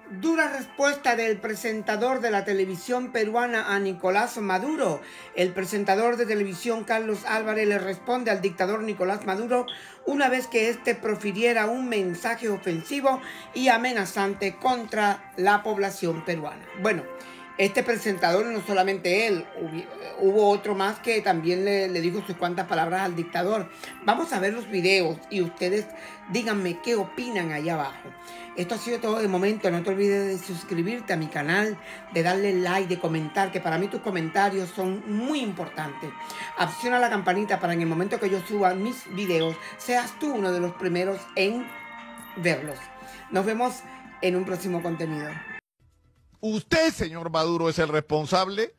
Dura respuesta del presentador de la televisión peruana a Nicolás Maduro. El presentador de televisión Carlos Álvarez le responde al dictador Nicolás Maduro una vez que éste profiriera un mensaje ofensivo y amenazante contra la población peruana. Bueno, este presentador, no solamente él, hubo otro más que también le dijo sus cuantas palabras al dictador. Vamos a ver los videos y ustedes díganme qué opinan allá abajo. Esto ha sido todo de momento. No te olvides de suscribirte a mi canal, de darle like, de comentar, que para mí tus comentarios son muy importantes. Acciona la campanita para en el momento que yo suba mis videos, seas tú uno de los primeros en verlos. Nos vemos en un próximo contenido. Usted, señor Maduro, es el responsable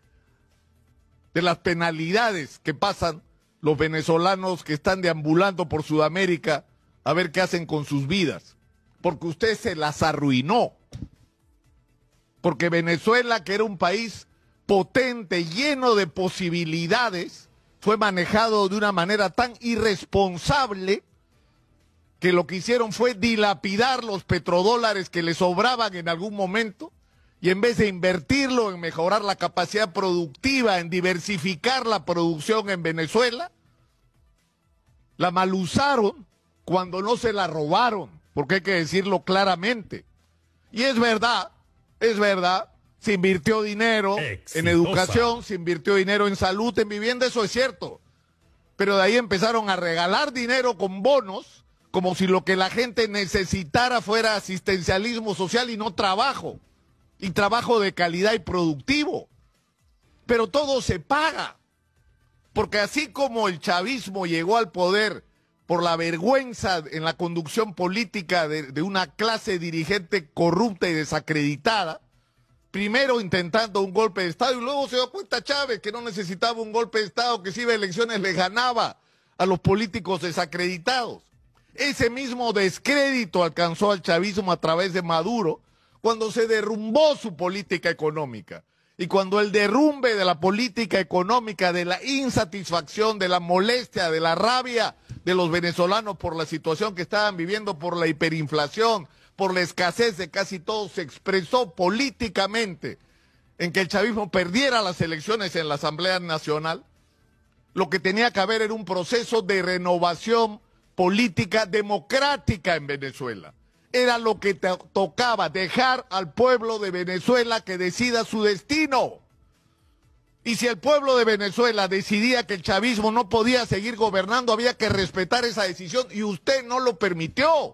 de las penalidades que pasan los venezolanos que están deambulando por Sudamérica a ver qué hacen con sus vidas. Porque usted se las arruinó. Porque Venezuela, que era un país potente, lleno de posibilidades, fue manejado de una manera tan irresponsable que lo que hicieron fue dilapidar los petrodólares que le sobraban en algún momento, y en vez de invertirlo en mejorar la capacidad productiva, en diversificar la producción en Venezuela, la malusaron cuando no se la robaron, porque hay que decirlo claramente. Y es verdad, se invirtió dinero en educación, se invirtió dinero en salud, en vivienda, eso es cierto. Pero de ahí empezaron a regalar dinero con bonos, como si lo que la gente necesitara fuera asistencialismo social y no trabajo. Y trabajo de calidad y productivo. Pero todo se paga. Porque así como el chavismo llegó al poder por la vergüenza en la conducción política de una clase dirigente corrupta y desacreditada, primero intentando un golpe de Estado y luego se dio cuenta Chávez que no necesitaba un golpe de Estado, que si iba a elecciones le ganaba a los políticos desacreditados. Ese mismo descrédito alcanzó al chavismo a través de Maduro, cuando se derrumbó su política económica. Y cuando el derrumbe de la política económica, de la insatisfacción, de la molestia, de la rabia de los venezolanos por la situación que estaban viviendo, por la hiperinflación, por la escasez de casi todo, se expresó políticamente en que el chavismo perdiera las elecciones en la Asamblea Nacional, lo que tenía que haber era un proceso de renovación política democrática en Venezuela. Era lo que tocaba, dejar al pueblo de Venezuela que decida su destino. Y si el pueblo de Venezuela decidía que el chavismo no podía seguir gobernando, había que respetar esa decisión, y usted no lo permitió.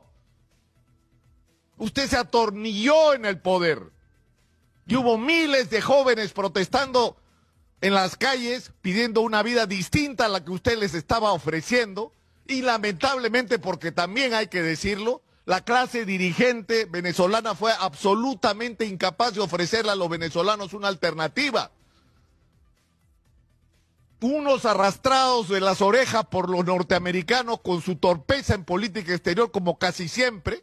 Usted se atornilló en el poder. Y hubo miles de jóvenes protestando en las calles, pidiendo una vida distinta a la que usted les estaba ofreciendo, y lamentablemente, porque también hay que decirlo, la clase dirigente venezolana fue absolutamente incapaz de ofrecerle a los venezolanos una alternativa. Unos arrastrados de las orejas por los norteamericanos con su torpeza en política exterior, como casi siempre,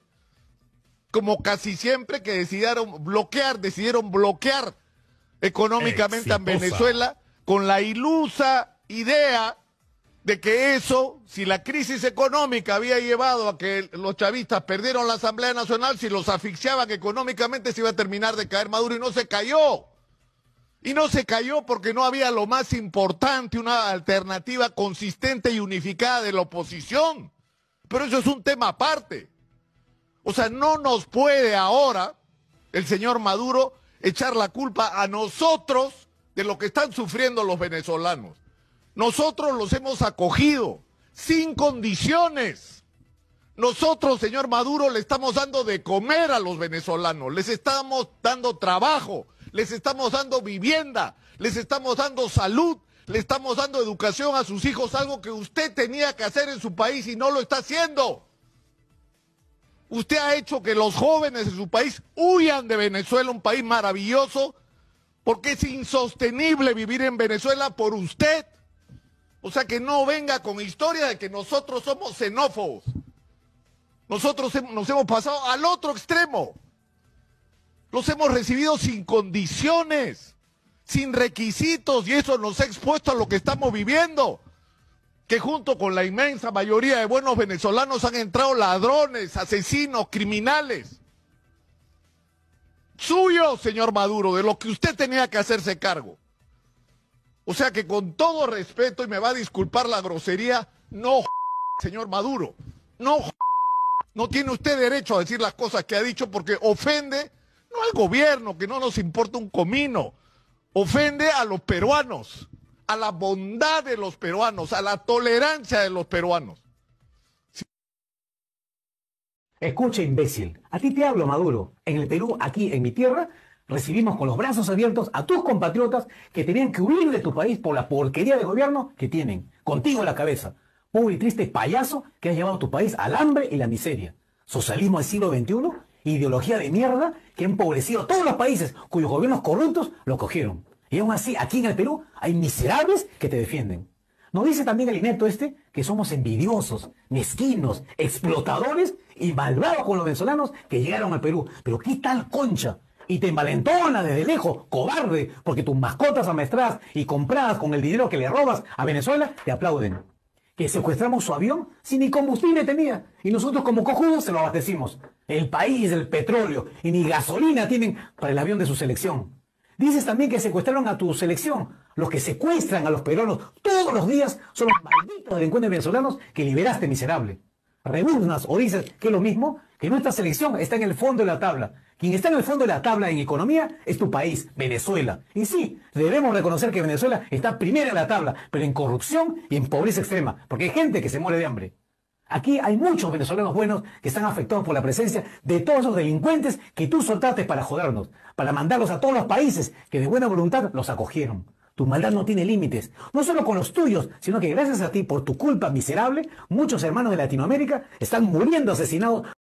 que decidieron bloquear económicamente a Venezuela con la ilusa idea de que eso, si la crisis económica había llevado a que los chavistas perdieron la Asamblea Nacional, si los asfixiaban económicamente se iba a terminar de caer Maduro, y no se cayó. Y no se cayó porque no había lo más importante, una alternativa consistente y unificada de la oposición. Pero eso es un tema aparte. O sea, no nos puede ahora el señor Maduro echar la culpa a nosotros de lo que están sufriendo los venezolanos. Nosotros los hemos acogido sin condiciones. Nosotros, señor Maduro, le estamos dando de comer a los venezolanos, les estamos dando trabajo, les estamos dando vivienda, les estamos dando salud, le estamos dando educación a sus hijos, algo que usted tenía que hacer en su país y no lo está haciendo. Usted ha hecho que los jóvenes de su país huyan de Venezuela, un país maravilloso, porque es insostenible vivir en Venezuela por usted. O sea, que no venga con historia de que nosotros somos xenófobos. Nosotros nos hemos pasado al otro extremo. Los hemos recibido sin condiciones, sin requisitos, y eso nos ha expuesto a lo que estamos viviendo. Que junto con la inmensa mayoría de buenos venezolanos han entrado ladrones, asesinos, criminales. suyo, señor Maduro, de lo que usted tenía que hacerse cargo. O sea que con todo respeto, y me va a disculpar la grosería, no, señor Maduro, no tiene usted derecho a decir las cosas que ha dicho porque ofende no al gobierno, que no nos importa un comino, ofende a los peruanos, a la bondad de los peruanos, a la tolerancia de los peruanos. Escucha, imbécil, a ti te hablo, Maduro. En el Perú, aquí en mi tierra, recibimos con los brazos abiertos a tus compatriotas que tenían que huir de tu país por la porquería de gobierno que tienen, contigo en la cabeza. Pobre y triste payaso que has llevado a tu país al hambre y la miseria. Socialismo del siglo XXI, ideología de mierda que ha empobrecido a todos los países cuyos gobiernos corruptos lo cogieron. Y aún así, aquí en el Perú, hay miserables que te defienden. ¿No dice también el inepto este que somos envidiosos, mezquinos, explotadores y malvados con los venezolanos que llegaron al Perú? Pero ¿qué tal concha? Y te envalentona desde lejos, cobarde, porque tus mascotas amaestradas y compradas con el dinero que le robas a Venezuela te aplauden. Que secuestramos su avión si ni combustible tenía y nosotros como cojudos se lo abastecimos. El país, el petróleo y ni gasolina tienen para el avión de su selección. Dices también que secuestraron a tu selección. Los que secuestran a los peruanos todos los días son los malditos delincuentes venezolanos que liberaste, miserable. Rebuznas o dices que es lo mismo, que nuestra selección está en el fondo de la tabla. Quien está en el fondo de la tabla en economía es tu país, Venezuela. Y sí, debemos reconocer que Venezuela está primera en la tabla, pero en corrupción y en pobreza extrema, porque hay gente que se muere de hambre. Aquí hay muchos venezolanos buenos que están afectados por la presencia de todos esos delincuentes que tú soltaste para jodernos, para mandarlos a todos los países que de buena voluntad los acogieron. Tu maldad no tiene límites, no solo con los tuyos, sino que gracias a ti, por tu culpa miserable, muchos hermanos de Latinoamérica están muriendo asesinados